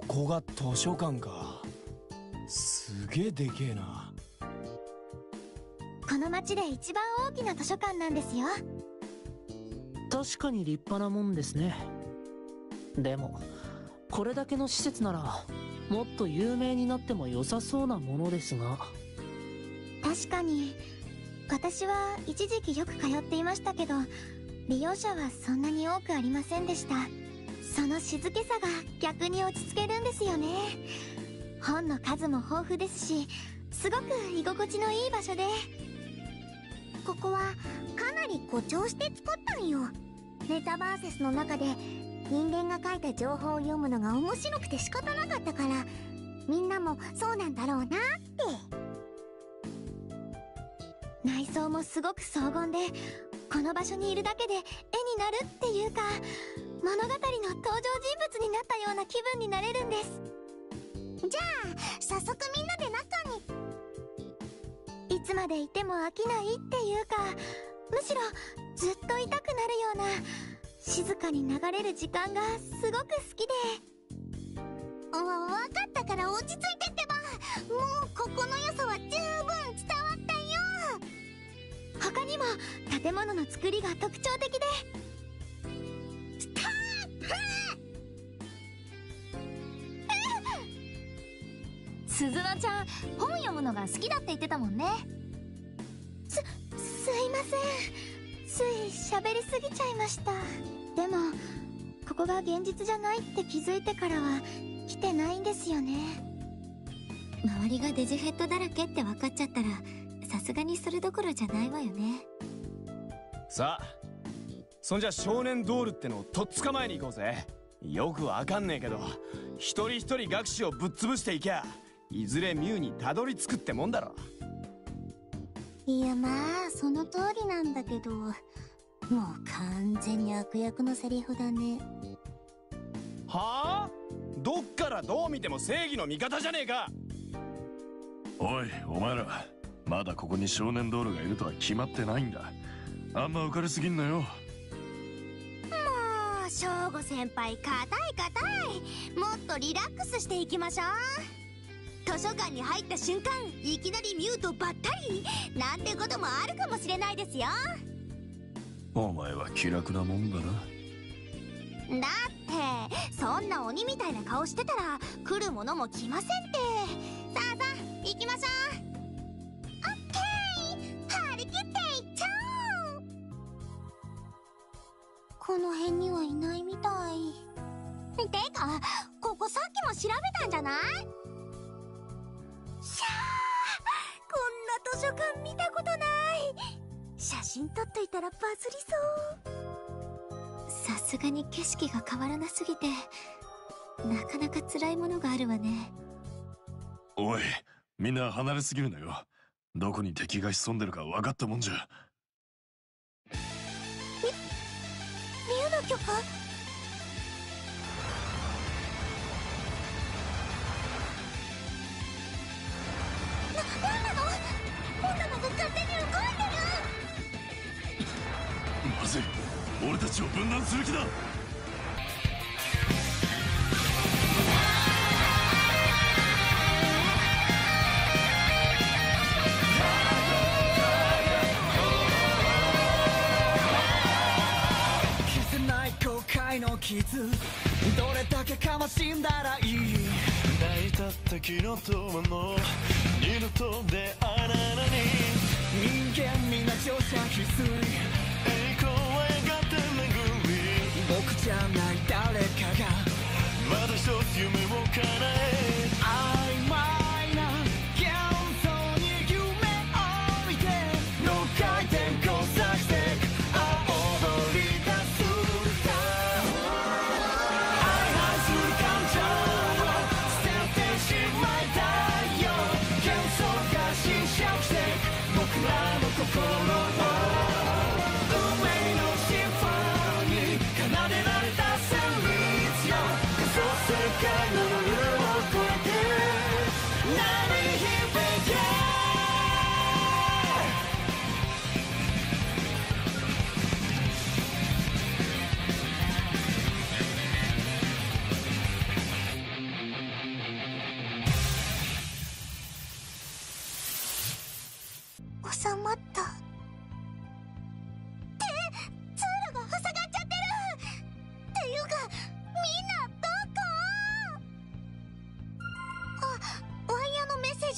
こが図書館か。すげえでけえな。 この町で一番大きな図書館なんですよ。 確かに立派なもんですね。でもこれだけの施設ならもっと有名になっても良さそうなものですが。 確かに私は一時期よく通っていましたけど、利用者はそんなに多くありませんでした。その静けさが逆に落ち着けるんですよね。本の数も豊富ですし、すごく居心地のいい場所で。ここはかなり誇張して作ったんよ。メタバーセスの中で人間が書いた情報を読むのが面白くて仕方なかったから、みんなもそうなんだろうなって。内装もすごく荘厳で、この場所にいるだけで絵になるっていうか、物語の登場人物になったような気分になれるんです。じゃあ早速みんなで中に。いつまでいても飽きないっていうか、むしろずっといたくなるような静かに流れる時間がすごく好きで。わかったから落ち着いてってば。もうここの良さは十分伝わったよ。他にも建物の作りが特徴的で。スタート。 鈴乃ちゃん、本読むのが好きだって言ってたもんね。 すいません、つい喋りすぎちゃいました。でもここが現実じゃないって気づいてからは来てないんですよね。周りがデジヘッドだらけって分かっちゃったら、さすがにそれどころじゃないわよね。 さあ、そんじゃ少年ドールってのをとっ捕まえに行こうぜ。よくわかんねえけど、一人一人学士をぶっ潰していきゃ、いずれミュウにたどり着くってもんだろ。 いや、まあその通りなんだけど、もう完全に悪役のセリフだね。 はあ？どっからどう見ても正義の味方じゃねえか。 おい、お前らまだここに少年ドールがいるとは決まってないんだ。あんま浮かれすぎんなよ。 もう翔吾先輩、硬い。もっとリラックスしていきましょう。図書館に入った瞬間、いきなりミュウとばったりなんてこともあるかもしれないですよ。 お前は気楽なもんだな。 だってそんな鬼みたいな顔してたら来るものも来ませんって。さあ行きましょう。オッケー、張り切っていっちゃおう。この辺にはいないみたい。てかここさっきも調べたんじゃない？しゃー、こんな図書館見たことない。写真撮っといたらバズりそう。さすがに景色が変わらなすぎて、なかなか辛いものがあるわね。 おい、みんな離れすぎるなよ。どこに敵が潜んでるか分かったもんじゃ。 ミュウの許可？なんなの？本棚が勝手に動いてる。 まずい、俺たちを分断する気だ。 消せない後悔の傷、どれだけかましんだらいい。 泣いた時のともの二度と出会わないのに。 人間みんな乗車翡翠、 栄光はやがて巡り、 僕じゃない誰かがまた一つ夢を叶え。 曖昧な幻想に夢を置いて、の回転交差して踊り出すんだ。相反する感情を捨ててしまいたいよ。幻想が侵食して僕らの心を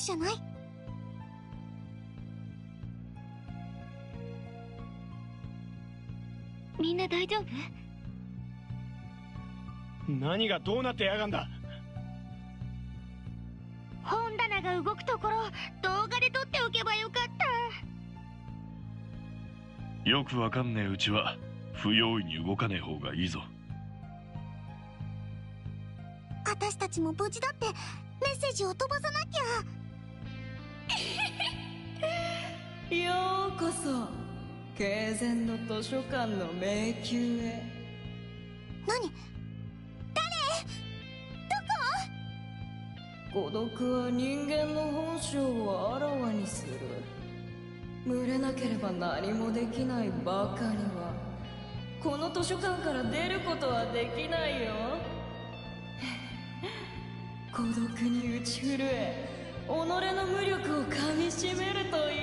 じじゃない？みんな大丈夫？ 何がどうなってやがんだ。 本棚が動くところ動画で撮っておけばよかった。 よくわかんねえうちは不用意に動かねえ方がいいぞ。 私たちも無事だってメッセージを飛ばさなきゃ。 ようこそ敬前の図書館の迷宮へ。 何？ 孤独は人間の本性をあらわにする。群れなければ何もできないバカにはこの図書館から出ることはできないよ。孤独に打ち震え己の無力をかみしめるとい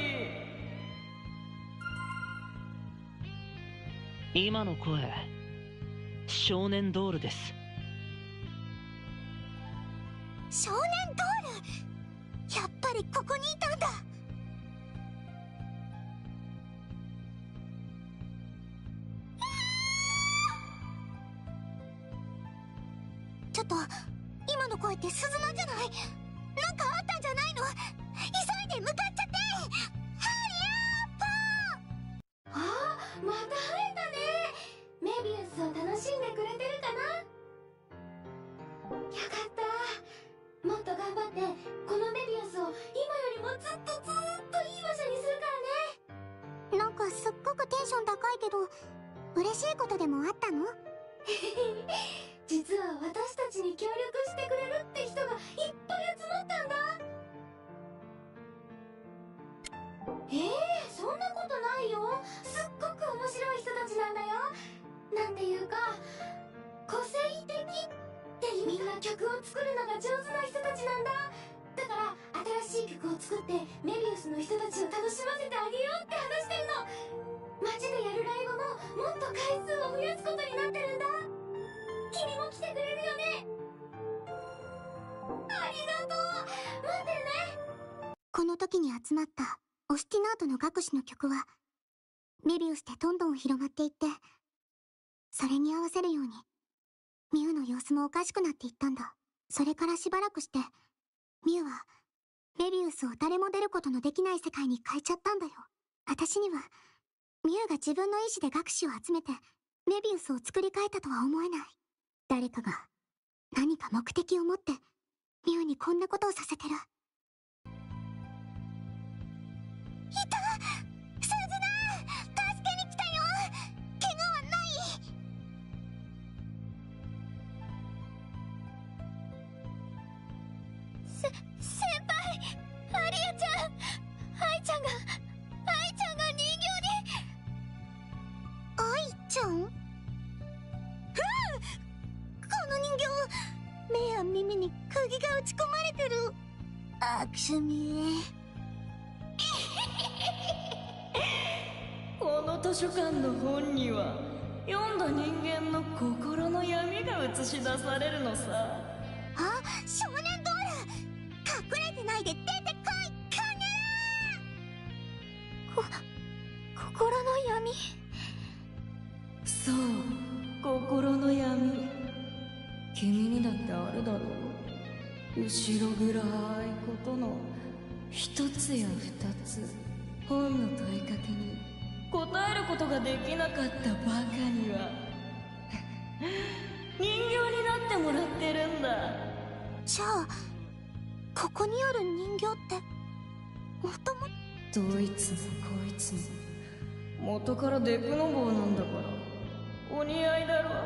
い。 今の声、少年ドールです。 少年ドール、やっぱりここにいたんだ。ちょっと今の声って鈴菜じゃない？なんかあったんじゃないの？急いで向かっちゃって。ハリアーポー。ああ、また会えたね。メビウスを楽しんでくれてるかな？よかった。もっと頑張ってこのメビウスを今よりもずっといい場所にするからね。なんかすっごくテンション高いけど嬉しいことでもあったの？実は私たちに協力してくれるって人がいっぱい集まったんだ。そんなことないよ。すっごく面白い人たちなんだよ。なんていうか個性的ってみんな曲を作るのが上手な人たちなんだ。だから新しい曲を作ってメビウスの人たちを楽しませてあげようって話してるの。街でやるライブももっと回数を増やすことになってるんだ。君も来てくれるよね？ありがとう。待ってね。この時に集まったオスティナートの楽師の曲はメビウスでどんどん広まっていって、それに合わせるようにミュウの様子もおかしくなっていったんだ。それからしばらくしてミュウはメビウスを誰も出ることのできない世界に変えちゃったんだよ。私にはミュウが自分の意志で学士を集めてメビウスを作り変えたとは思えない。誰かが何か目的を持ってミュウにこんなことをさせてる。いた！鈴菜！助けに来たよ！怪我はない？先輩！アリアちゃん！愛ちゃんが人形に！愛ちゃん？この人形、目や耳に釘が打ち込まれてる。あくしゅみ。 この図書館の本には読んだ人間の心の闇が映し出されるのさ。 あ、少年ドール！隠れてないで出てこい、カネラ！心の闇。 そう、心の闇。君にだってあるだろう。後ろ暗いことの一つや二つ。本の問いかけに答えることができなかったバカには人形になってもらってるんだ。 じゃあここにある人形ってもともどいつもこいつも元からデクノボーなんだからお似合いだろ。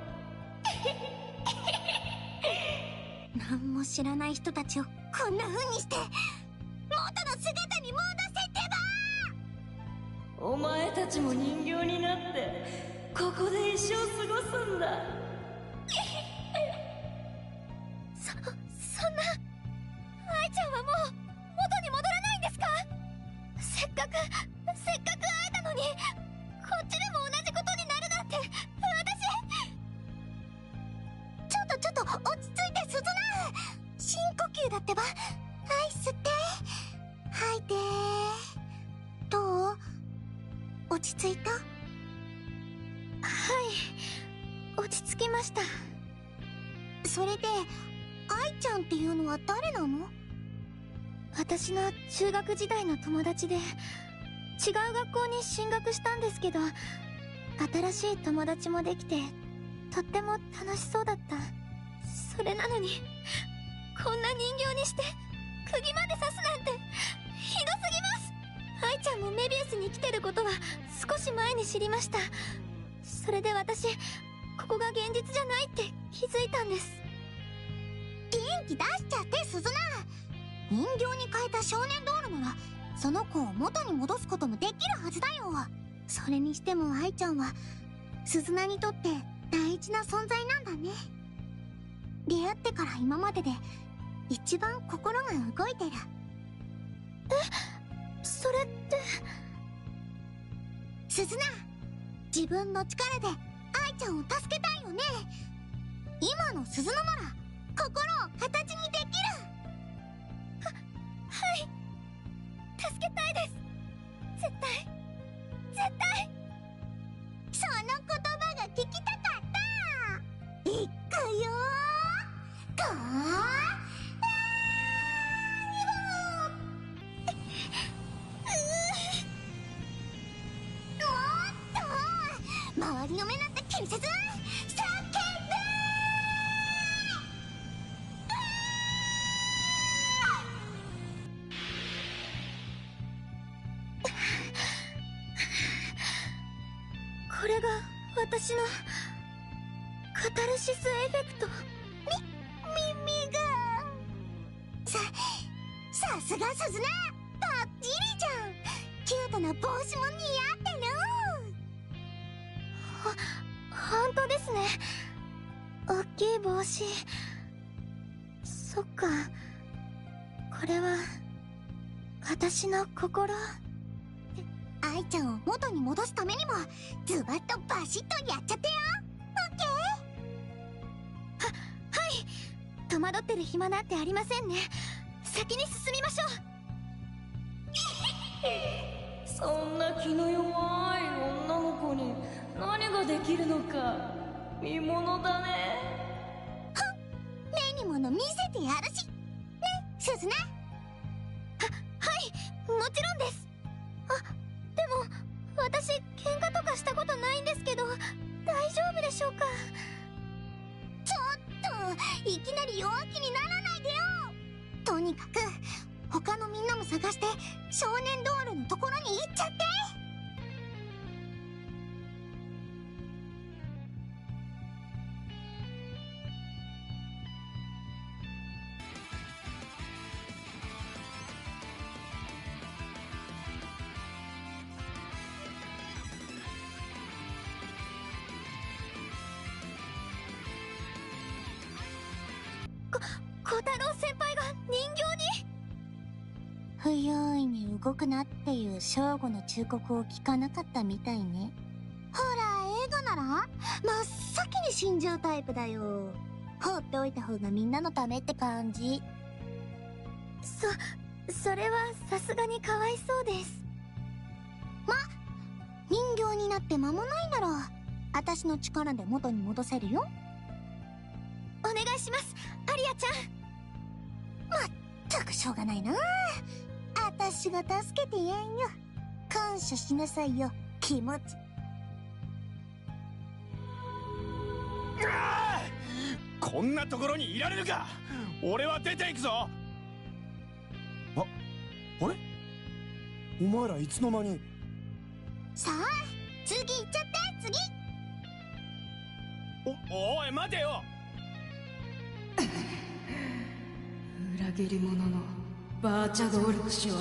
何も知らない人たちをこんな風にして元の姿に戻せってば！ お前たちも人形になってここで一生過ごすんだ。 そんな。愛ちゃんはもう元に戻らないんですか？せっかく会えたのにこっちでも同じことになるなんて。ちょっと落ち着いて、鈴菜。深呼吸だってば。愛吸って。 落ち着きました。それで愛ちゃんっていうのは誰なの？私の中学時代の友達で、違う学校に進学したんですけど、新しい友達もできてとっても楽しそうだった。それなのにこんな人形にして釘まで刺すなんてひどすぎます。愛ちゃんもメビウスに来てることは少し前に知りました。それで私、ここが現実じゃないって気づいたんです。元気出しちゃって鈴菜。人形に変えた少年ドールならその子を元に戻すこともできるはずだよ。それにしても愛ちゃんは鈴菜にとって大事な存在なんだね。出会ってから今までで一番心が動いてる。それって鈴菜、自分の力で愛ちゃんを助けたいよね。今の鈴菜なら心を形にできる。はい、助けたいです。絶対その言葉が聞きたかった。いくよー。周りの目なんて気にせず叫べ。これが私のカタルシスエフェクト。耳がさすが鈴菜、バッチリじゃん。キュートな帽子も似合ってる。本当ですね。大きい帽子。そっか、これは私の心。愛ちゃんを元に戻すためにもズバッとバシッとやっちゃってよ。オッケー。はい。戸惑ってる暇なんてありませんね。先に進みましょう。 そんな気の弱い女の子に何ができるのか見ものだね。 目に物見せてやるしね、鈴菜。はい、もちろんです。でも私喧嘩とかしたことないんですけど、大丈夫でしょうか？ちょっといきなり弱気にならないでよ。とにかく他のみんなも探して少年ドールのところに行っちゃって。小太郎先輩が人形に？不用意に動くなっていう正吾の忠告を聞かなかったみたいね。ほら映画なら真っ先に死んじゃうタイプだよ。放っておいた方がみんなのためって感じ。それはさすがにかわいそうです。人形になって間もないなら私の力で元に戻せるよ。お願いします、アリアちゃん。まったくしょうがないな。私が助けてやんよ。感謝しなさいよ、気持ち。 こんなところにいられるか。俺は出ていくぞ。あれ、お前らいつの間に。 さあ次行っちゃって。次。 おい待てよ。 裏切り者のバーチャドールの仕業か。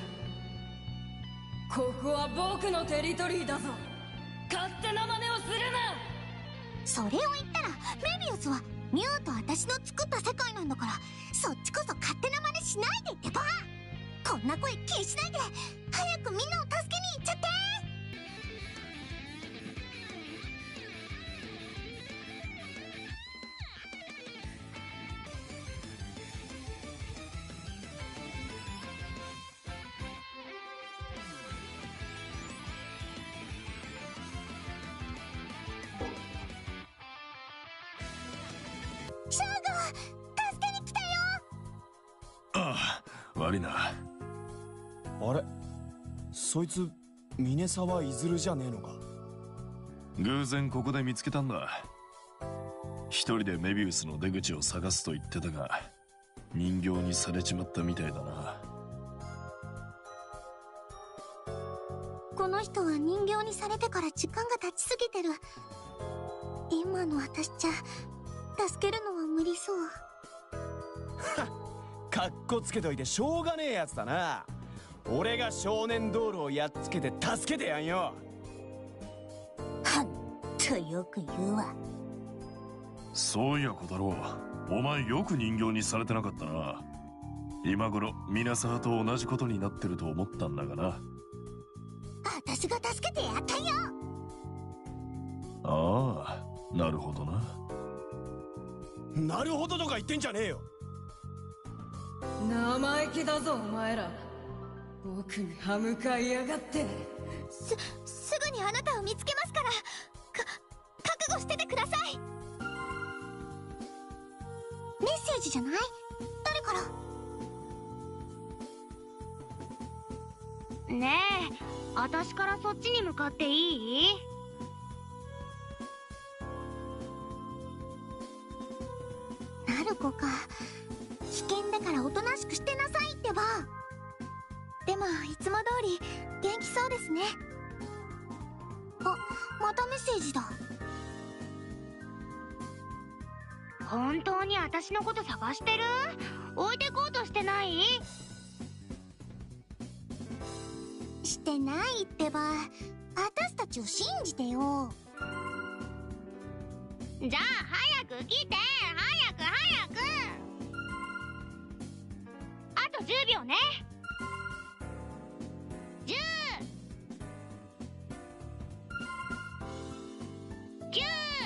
ここは僕のテリトリーだぞ。勝手な真似をするな。 それを言ったらメビウスはミュウと私の作った世界なんだから、そっちこそ勝手な真似しないでってば。こんな声気にしないで早くみんなを助けに行っちゃって。 悪いな。 あれ、そいつ峰沢いずるじゃねえのか。 偶然ここで見つけたんだ。一人でメビウスの出口を探すと言ってたが、人形にされちまったみたいだな。 この人は人形にされてから時間が経ちすぎてる。今の私じゃ助けるのは無理そう。 かっこつけといてしょうがねえやつだな。俺が少年道路をやっつけて助けてやんよ。 はんとよく言うわ。 そういや小太郎、お前よく人形にされてなかったな。今頃皆沢と同じことになってると思ったんだがな。 私が助けてやったよ。 ああ、なるほどな。 なるほどとか言ってんじゃねえよ。 生意気だぞお前ら。僕に歯向かいやがって。 すぐにあなたを見つけますから。覚悟しててください。メッセージじゃない？誰から？ ねえ、私からそっちに向かっていい？ なる子か。危険だからおとなしくしてなさいってば。でもいつも通り元気そうですね。あ、またメッセージだ。 本当に私のこと探してる？置いてこうとしてない？ してないってば。私たちを信じてよ。 じゃあ早く来て、早く早く。あと10秒ね。10、9、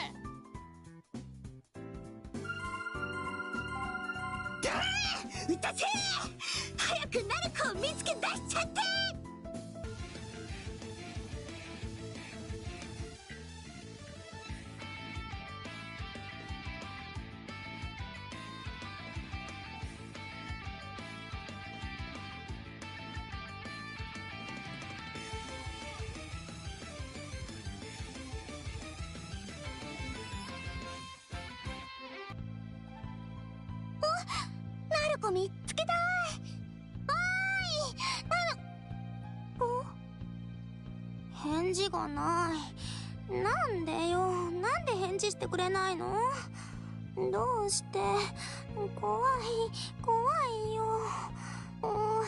うたせ！早くなる子を見つけ出しちゃって。なる子見つけたい。返事がない。なんでよ。なんで返事してくれないの？どうして？怖いよ。もう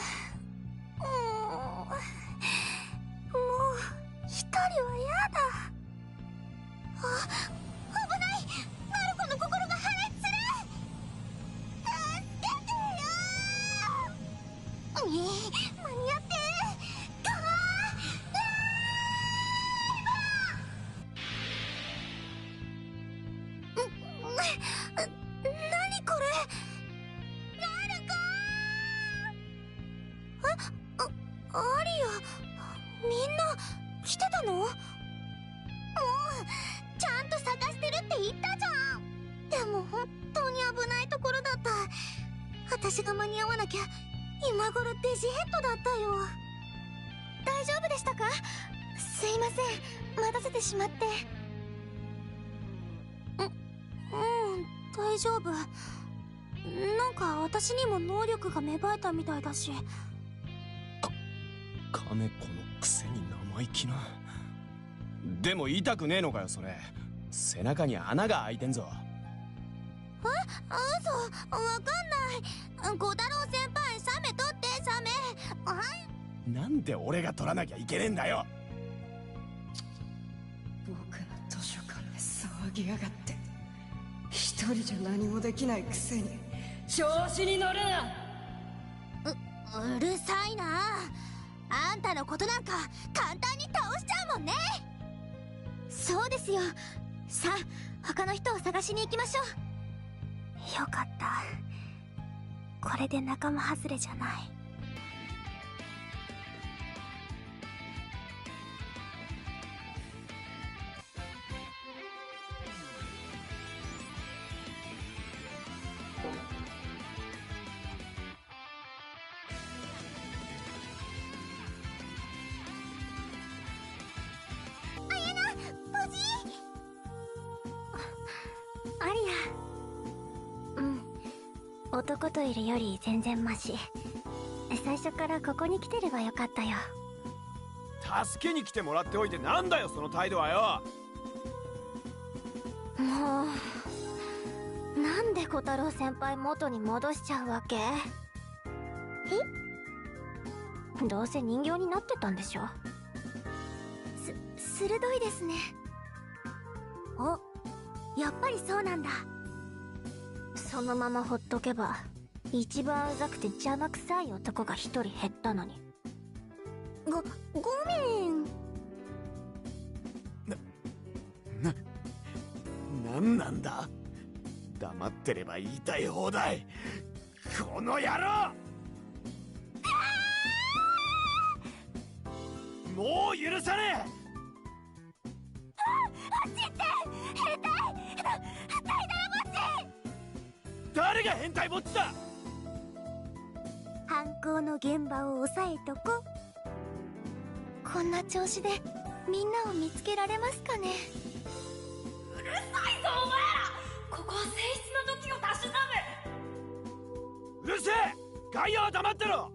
一人は嫌だ。危ない。なる子の心が破裂する。助けてよ。間に合って何これ。なる子。アリア、みんな来てたの？もうちゃんと探してるって言ったじゃん。でも本当に危ないところだった。私が間に合わなきゃ今頃デジヘッドだったよ。大丈夫でしたか？すいません、待たせてしまって。大丈夫。なんか私にも能力が芽生えたみたいだし。 カメ子のくせに生意気な。でも痛くねえのかよそれ。背中に穴が開いてんぞ。 嘘、わかんない。小太郎先輩、サメ取って、サメ。はい。 なんで俺が取らなきゃいけねえんだよ。 僕の図書館で騒ぎやがって。一人じゃ何もできないくせに調子に乗るな。 うるさいな。あんたのことなんか簡単に倒しちゃうもんね。そうですよ。さあ他の人を探しに行きましょう。よかった。これで仲間外れじゃない。 男といるより全然マシ。最初からここに来てればよかったよ。 助けに来てもらっておいてなんだよその態度はよ。 もうなんで小太郎先輩元に戻しちゃうわけ？どうせ人形になってたんでしょ。鋭いですね。お、やっぱりそうなんだ。そのままほっとけば一番うざくて邪魔くさい男が一人減ったのに。ごめん。 なんなんだ。黙ってれば言いたい放題。この野郎。もう許さねえ。誰が変態ぼっちだ。 犯行の現場を押さえとこ。こんな調子でみんなを見つけられますかね。 うるさいぞお前ら。ここは性質の時をたしなうるせえ。外野は黙ってろ。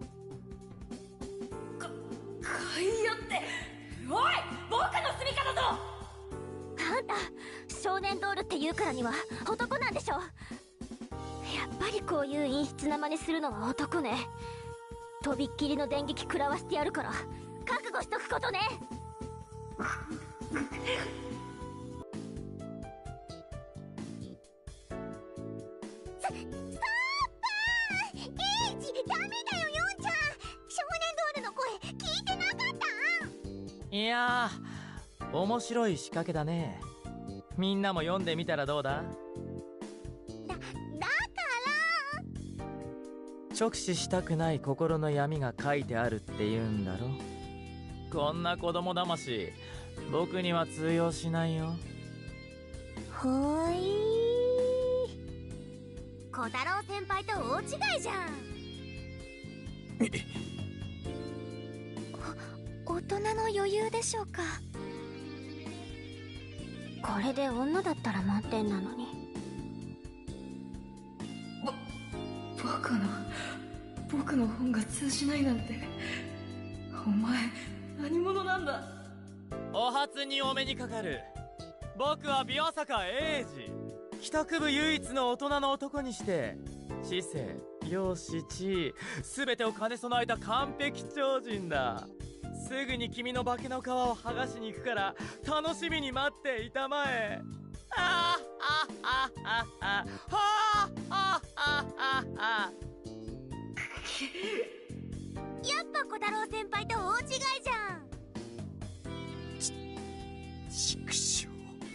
外野っておい、僕の住みかだぞ。 あんた少年ドールって言うからには男なんでしょ。やっぱりこういう陰湿な真似するのは男ね。とびっきりの電撃食らわしてやるから覚悟しとくことね。ストップー。エイジダメだよ、ヨンちゃん。少年ドールの声聞いてなかったん？ いやー、面白い仕掛けだね。みんなも読んでみたらどうだ？直視したくない心の闇が書いてあるって言うんだろ。こんな子供魂僕には通用しないよ。 ほーい。小太郎先輩と大違いじゃん。大人の余裕でしょうか。これで女だったら満点なのに。 僕の本が通じないなんて。お前何者なんだ。 お初にお目にかかる。僕は琵琶坂英二。帰宅部唯一の大人の男にして知性、容姿、地位全てを兼ね備えた完璧超人だ。すぐに君の化けの皮を剥がしに行くから楽しみに待っていたまえ。あああああああああ。 やっぱ小太郎先輩と大違いじゃん。 畜生。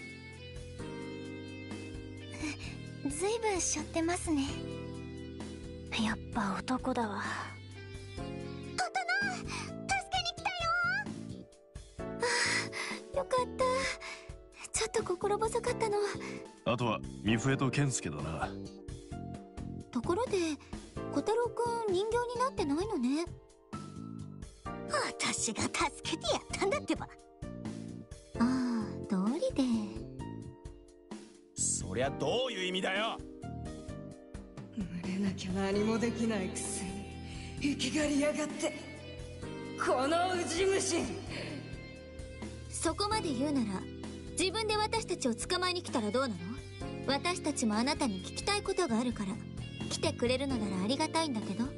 ずいぶんしょってますね。やっぱ男だわ。大人助けに来たよ。ああ、よかった。ちょっと心細かったの。 あとはミフエとケンスケだな。 ところで小太郎くん人形になってないのね。私が助けてやったんだってば。ああ、道理で。 そりゃどういう意味だよ。 群れなきゃ何もできないくせに生きがりやがって、このウジ虫。 そこまで言うなら自分で私たちを捕まえに来たらどうなの？私たちもあなたに聞きたいことがあるから来てくれるのならありがたいんだけど。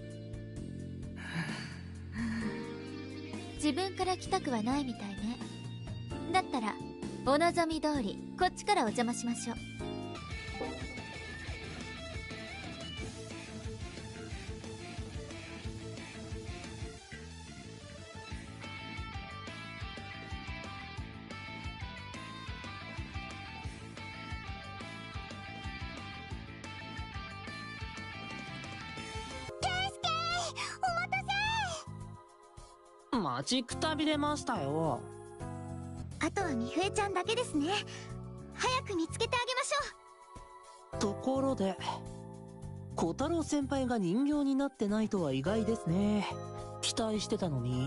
自分から来たくはないみたいね。だったらお望み通りこっちからお邪魔しましょう。 待ちくたびれましたよ。 あとはみふえちゃんだけですね。早く見つけてあげましょう。 ところで小太郎先輩が人形になってないとは意外ですね。期待してたのに。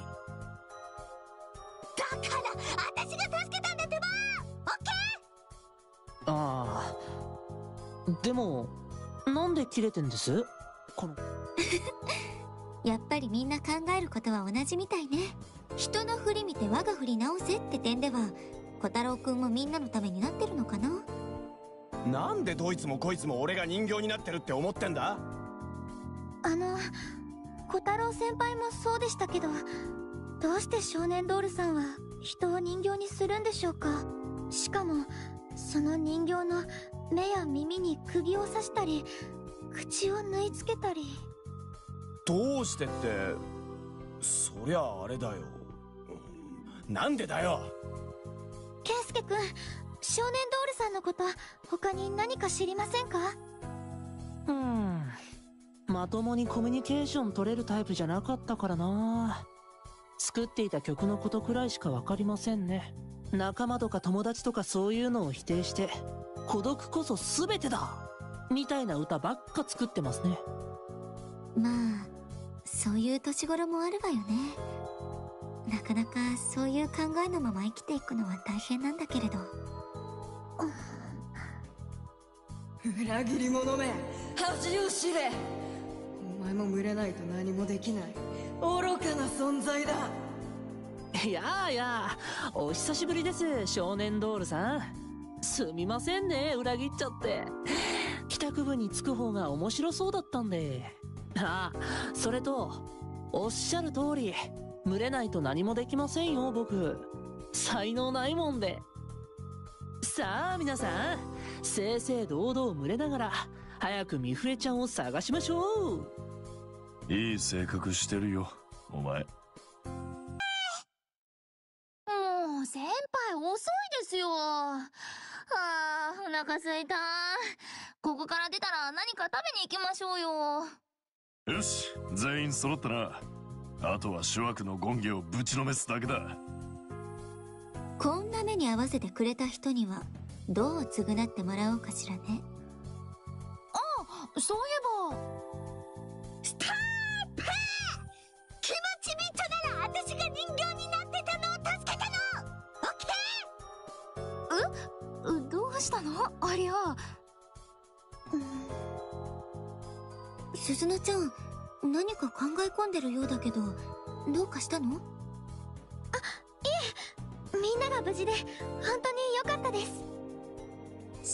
だから私が助けたんだってば。オッケー。 ああ、でもなんで切れてんです？ かな。 やっぱりみんな考えることは同じみたいね。人の振り見て我が振り直せって点では小太郎くんもみんなのためになってるのかな。 なんでどいつもこいつも俺が人形になってるって思ってんだ。 小太郎先輩もそうでしたけど、どうして少年ドールさんは人を人形にするんでしょうか。しかもその人形の目や耳に釘を刺したり口を縫い付けたり。 どうしてって、そりゃあれだよ。なんでだよ。 ケンスケくん、少年ドールさんのこと他に何か知りませんか？ まともにコミュニケーション取れるタイプじゃなかったからな。作っていた曲のことくらいしかわかりませんね。仲間とか友達とかそういうのを否定して孤独こそ全てだみたいな歌ばっか作ってますね。 まあそういう年頃もあるわよね。なかなかそういう考えのまま生きていくのは大変なんだけれど。 裏切り者め、恥を知れ。お前も群れないと何もできない愚かな存在だ。 いやあやあ、お久しぶりです、少年ドールさん。すみませんね、裏切っちゃって。帰宅部に着く方が面白そうだったんで。ああ、それとおっしゃる通り群れないと何もできませんよ。僕才能ないもんで。さあ皆さん、正々堂々群れながら早くミフエちゃんを探しましょう。いい性格してるよお前。 もう先輩遅いですよ。お腹すいた。ここから出たら何か食べに行きましょうよ。 よし、全員揃ったな。あとは諸悪の権化をぶちのめすだけだ。 こんな目に合わせてくれた人にはどう償ってもらおうかしらね。 あ、そういえば。ストップ！気持ちビットなら私が人形になってたのを助けたの。オッケー？どうしたのありゃ。 鈴乃ちゃん、何か考え込んでるようだけど、どうかしたの？いえ、みんなが無事で本当に良かったです。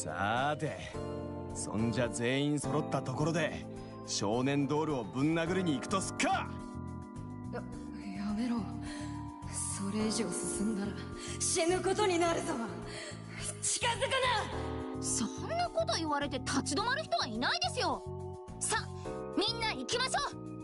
さーて、そんじゃ全員揃ったところで少年ドールをぶん殴りに行くとすっか。 やめろ。それ以上進んだら死ぬことになるぞ。近づくな。 そんなこと言われて立ち止まる人はいないですよ。さあみんな行きましょう。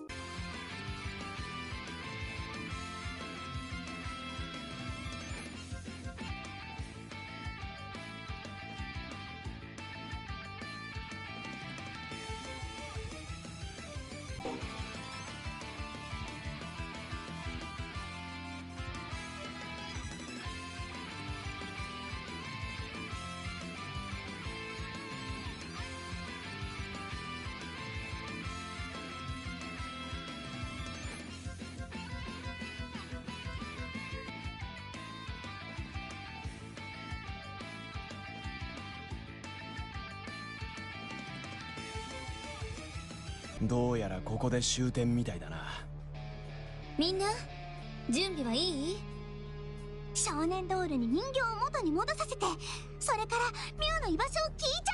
どうやらここで終点みたいだな。 みんな準備はいい？少年ドールに人形を元に戻させて、それからミュウの居場所を聞いちゃ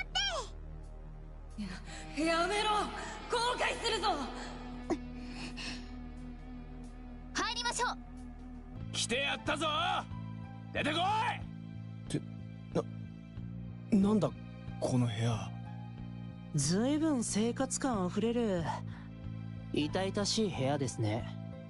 って。 やめろ、後悔するぞ。 入りましょう。 来てやったぞ。出てこい。ってなんだこの部屋。 ずいぶん生活感あふれる痛々しい部屋ですね。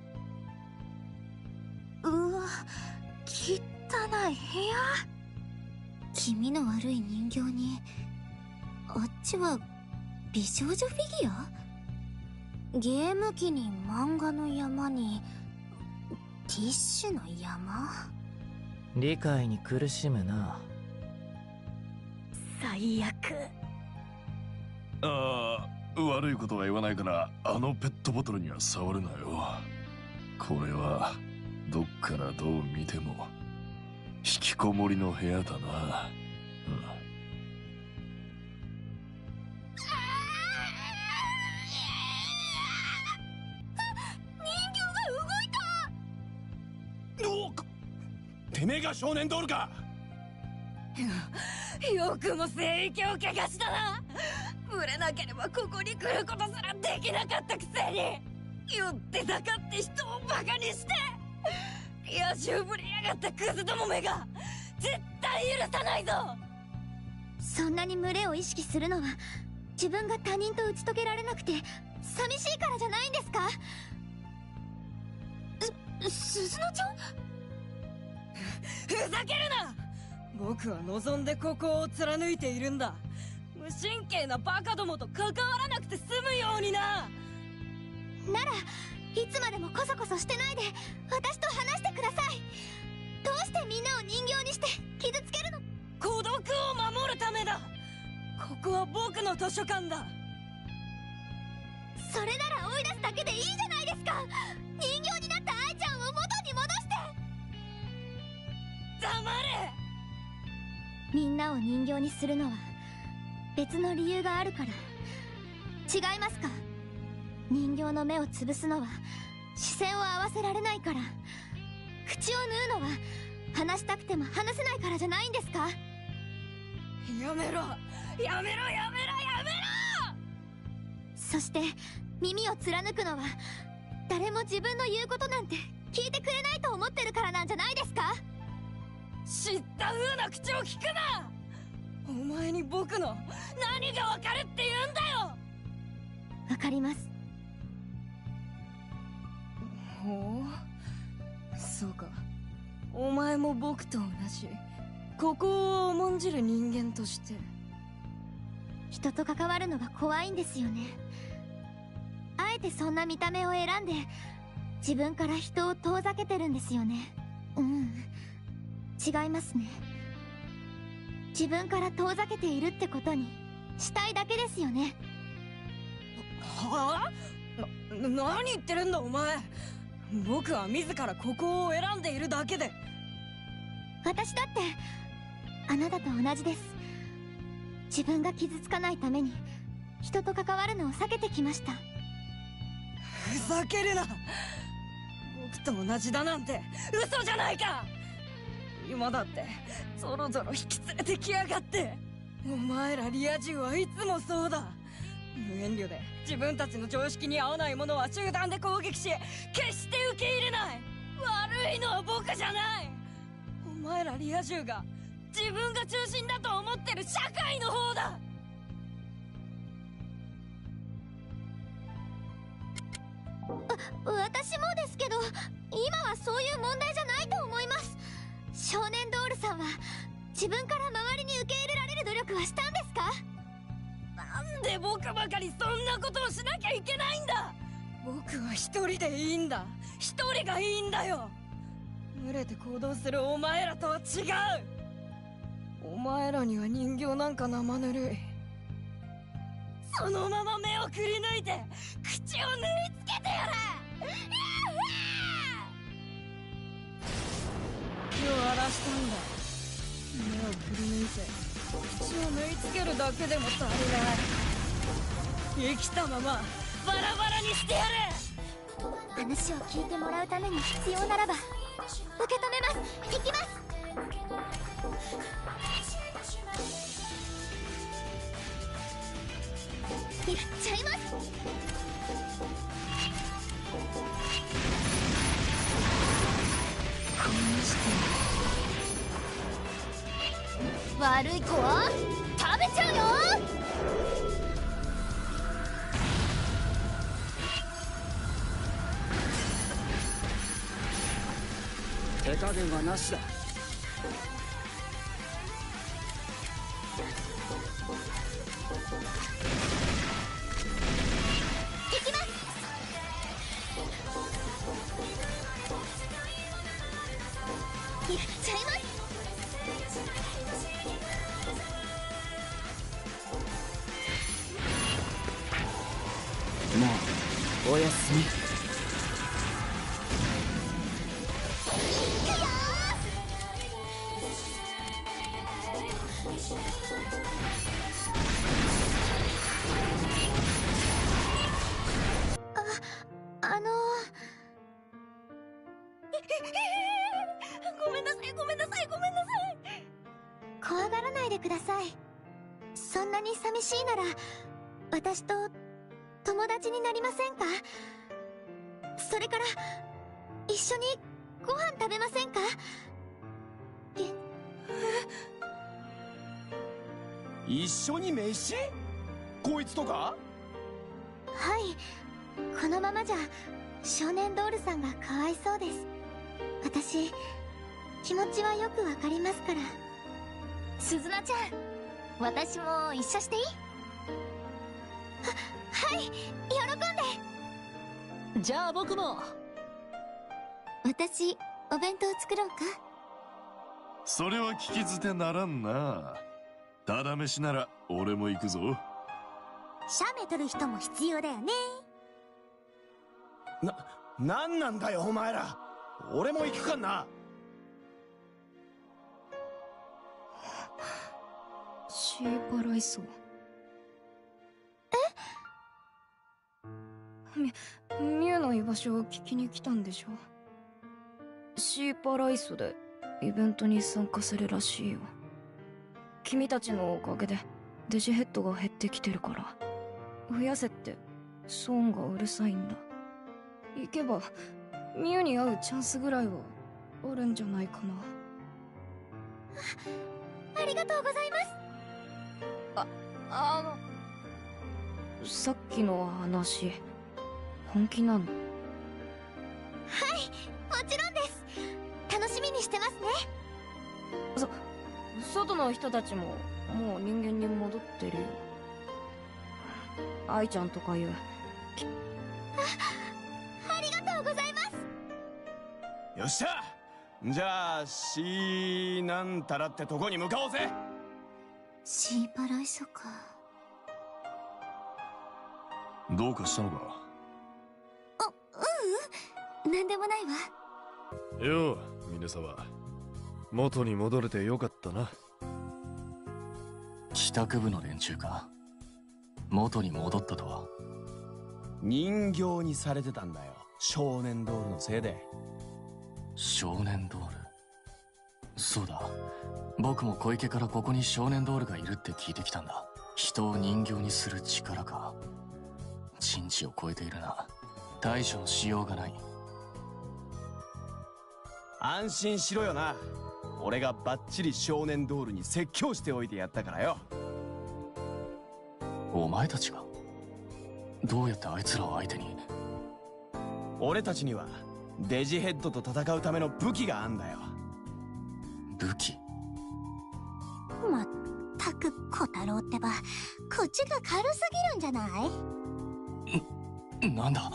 うわ、汚い部屋。気味の悪い人形に、あっちは美少女フィギュア？ゲーム機に漫画の山にティッシュの山。 理解に苦しむな。 最悪。 ああ、悪いことは言わないからあのペットボトルには触るなよ。これはどっからどう見ても引きこもりの部屋だな。 てめえが少年ドールか。 よくも聖域を怪我したな。売れなければここに来ることすらできなかったくせに、言ってたかって人をバカにして野獣ぶりやがったクズどもめが絶対許さないぞ。 そんなに群れを意識するのは自分が他人と打ち解けられなくて寂しいからじゃないんですか？ 鈴乃ちゃん、ふざけるな。僕は望んでここを貫いているんだ。無神経なバカどもと関わらなくて済むようにな。 ならいつまでもコソコソしてないで私と話してください。どうしてみんなを人形にして傷つけるの？ 孤独を守るためだ。ここは僕の図書館だ。 それなら追い出すだけでいいじゃないですか。人形になった愛ちゃんを元に戻して。 黙れ。 みんなを人形にするのは別の理由があるから。違いますか？人形の目を潰すのは視線を合わせられないから。口を縫うのは話したくても話せないからじゃないんですか？ やめろやめろやめろやめろ。 そして耳を貫くのは誰も自分の言うことなんて聞いてくれないと思ってるからなんじゃないですか？ 知った風な口を聞くな。お前に僕の何がわかるって言うんだよ。 わかります。 ほう、そうか。お前も僕と同じここを重んじる人間として人と関わるのが怖いんですよね。あえてそんな見た目を選んで自分から人を遠ざけてるんですよね。違いますね。自分から遠ざけているってことにしたいだけですよね。 はあ？何言ってるんだお前。僕は自らここを選んでいるだけで。 私だってあなたと同じです。自分が傷つかないために人と関わるのを避けてきました。 ふざけるな。僕と同じだなんて嘘じゃないか。今だってそろそろ引き連れてきやがって。お前らリア充はいつもそうだ。無遠慮で自分たちの常識に合わないものは集団で攻撃し決して受け入れない。悪いのは僕じゃない。お前らリア充が自分が中心だと思ってる社会の方だ。 私もですけど今はそういう問題じゃないと思います。少年ドールさんは自分から周りに受け入れられる努力はしたんですか？ なんで僕ばかりそんなことをしなきゃいけないんだ。僕は一人でいいんだ。一人がいいんだよ。群れて行動するお前らとは違う。お前らには人形なんか生ぬるい。そのまま目をくり抜いて口を縫い付けてやれ。気を荒らしたんだ。目をくり抜いて口を縫い付けるだけでも足りない。生きたままバラバラにしてやれ。 話を聞いてもらうために必要ならば受け止めます。行きます。やっちゃいます。 こうして悪い子は食べちゃうよ。 手加減はなしだ。 行きます。やっちゃいます。 もうおやすみ。 ごめんんなさい、ごめんなさい、ごめんなさい。 怖がらないでください。そんなに寂しいなら私と友達になりませんか？それから一緒にご飯食べませんか？ 一緒に飯？こいつとか？ はい、このままじゃ少年ドールさんがかわいそうです。私気持ちはよくわかりますから。 鈴菜ちゃん、私も一緒していい？ はい、喜んで。 じゃあ僕も。 私お弁当作ろうか？ それは聞き捨てならんな。ただ飯なら俺も行くぞ。 写メ撮る人も必要だよね。 なんなんだよお前ら。俺も行くかんな。 シーパライソ。ミュウの居場所を聞きに来たんでしょ。シーパライソでイベントに参加するらしいよ。君たちのおかげでデジヘッドが減ってきてるから、増やせってソーンがうるさいんだ。行けばミュウに会うチャンスぐらいはあるんじゃないかな。 ありがとうございます。 さっきの話本気なの？ はい、もちろんです。楽しみにしてますね。 外の人たちももう人間に戻ってるよ。愛ちゃんとかいう。 ありがとうございます。 よっしゃ、じゃあシーなんたらってとこに向かおうぜ。 シーパライソか。 どうかしたのか？ なんでもないわ。 よう、峰沢。元に戻れてよかったな。 帰宅部の連中か。元に戻ったとは。 人形にされてたんだよ、少年ドールのせいで。 少年ドール。そうだ、僕も小池からここに少年ドールがいるって聞いてきたんだ。人を人形にする力か。人知を超えているな。対処のしようがない。 安心しろよな。俺がバッチリ少年ドールに説教しておいてやったからよ。 お前たちがどうやってあいつらを相手に？ 俺たちにはデジヘッドと戦うための武器があんだよ。 武器？ まったく小太郎ってば口が軽すぎるんじゃない？ なんだ？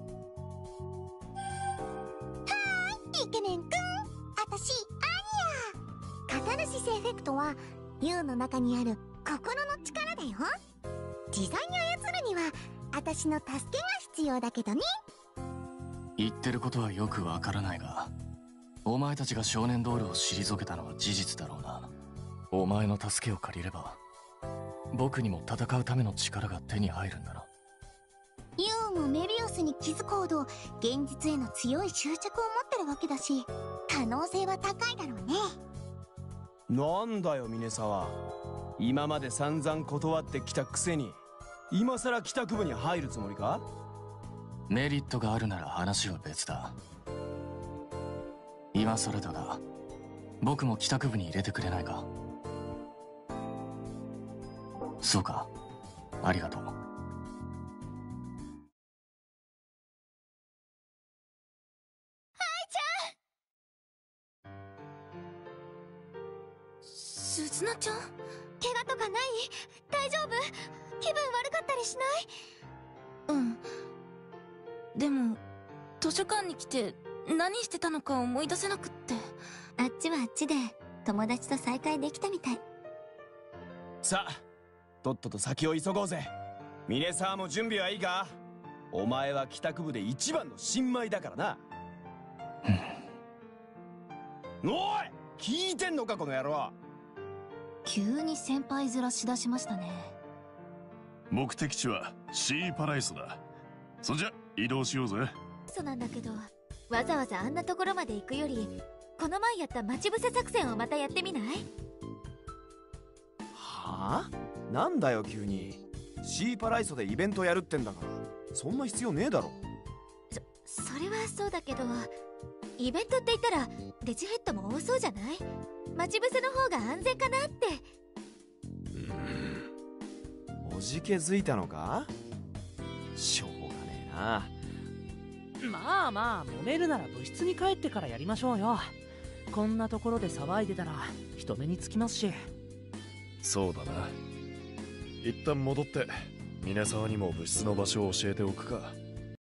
イケメンくん、あたしアニヤ。カタルシスエフェクトはユウの中にある心の力だよ。自在に操るにはあたしの助けが必要だけどね。 言ってることはよくわからないが、お前たちが少年ドールを退けたのは事実だろうな。お前の助けを借りれば僕にも戦うための力が手に入るんだな。 ユウもメビウスに気づくほど現実への強い執着を持ってるわけだし、可能性は高いだろうね。 なんだよ峰沢、今まで散々断ってきたくせに今さら帰宅部に入るつもりか？ メリットがあるなら話は別だ。今更だが僕も帰宅部に入れてくれないか？そうか、ありがとう。 鈴菜ちゃん？ 怪我とかない？大丈夫？気分悪かったりしない？ うん。でも図書館に来て何してたのか思い出せなくって。 あっちはあっちで友達と再会できたみたい。 さあ、とっとと先を急ごうぜ。峰沢も準備はいいか？お前は帰宅部で一番の新米だからな。おい、聞いてんのかこの野郎。 急に先輩面しだしましたね。 目的地はシーパライソだ。そんじゃ移動しようぜ。 そうなんだけど、わざわざあんなところまで行くよりこの前やった待ち伏せ作戦をまたやってみない？ はあ？なんだよ急に。シーパライソでイベントやるってんだから、そんな必要ねえだろ。 それはそうだけど、イベントって言ったらデジヘッドも多そうじゃない？待ち伏せの方が安全かなって。 おじけづいたのか？しょうがねえな。 まあまあ、揉めるなら部室に帰ってからやりましょうよ。こんなところで騒いでたら人目につきますし。 そうだな。一旦戻って峰沢にも部室の場所を教えておくか。